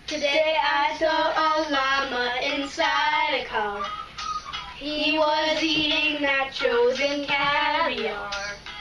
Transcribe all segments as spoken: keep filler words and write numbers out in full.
Today I saw a llama inside a car. He was eating nachos and caviar.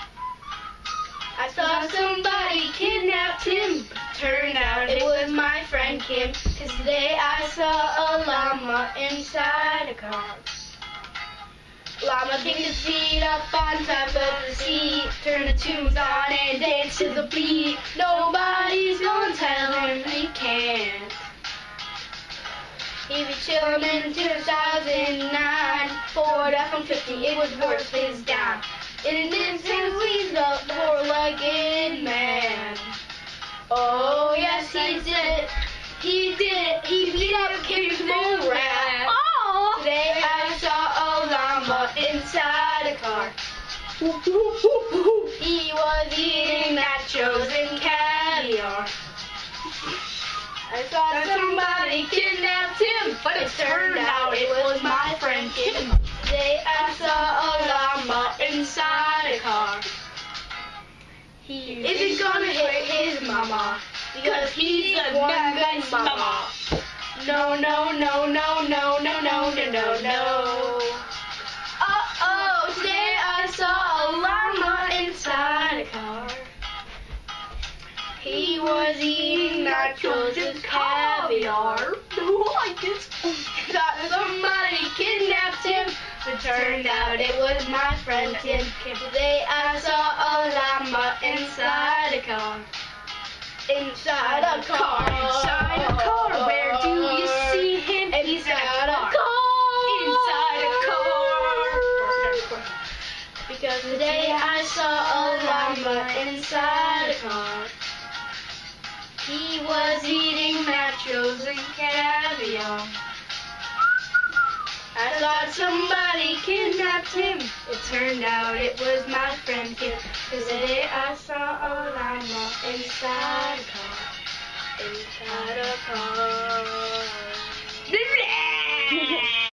I saw somebody kidnapped him. Turned out it was my friend Kim. 'Cause today I saw a llama inside a car. Llama kicked his feet up on top of the seat, turned the tunes on and danced to the beat. Nobody's gonna tell him he can't. He be chillin' in two thousand nine, Ford F one fifty, it was worth his dime. In an instant, he's the four-legged man. Oh yes, he did it. He did it. He beat up Kim's mole rat. Oh! Today I saw a llama inside a car. He was eating nachos and caviar. I thought somebody kidnapped him, but it turned out it was my friend Kim. Today I saw a llama inside a car. He isn't gonna hit his mama, because he's a one good mama. No, no, no, no, no, no, no, no, no, no. Uh-oh, today I saw a llama inside a car. He was eating nachos and caviar. I just thought somebody kidnapped him, but turned out it was my friend Tim. Today I saw a llama inside a car. Inside a car. Inside a car. Where do you see him? Inside a car. Inside a car. Because today I saw a llama inside a car. He was eating nachos and caviar. I thought somebody kidnapped him. It turned out it was my friend Kim. 'Cause today I saw a llama inside